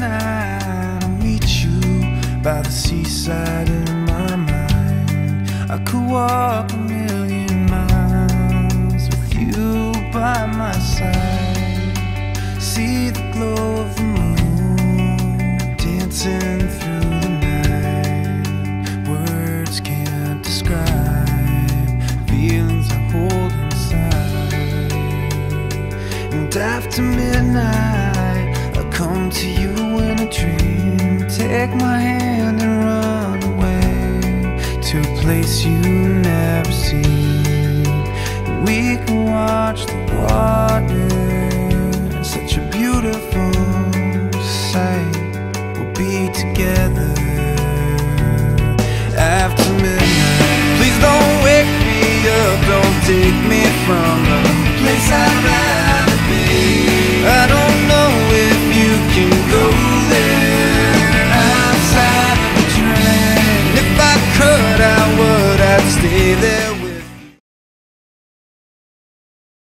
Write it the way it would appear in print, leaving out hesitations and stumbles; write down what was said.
midnight, I'll meet you by the seaside in my mind. I could walk a million miles with you by my side. See the glow of the moon dancing through the night. Words can't describe feelings I hold inside. And after midnight, I'll come to you in a dream. Take my hand and run away to a place you never seen. We can watch the water, such a beautiful sight. We'll be together after midnight. Please don't wake me up, don't take me from the place I'd rather be. I don't know if you can go there outside of the train. If I could, I would, I'd stay there.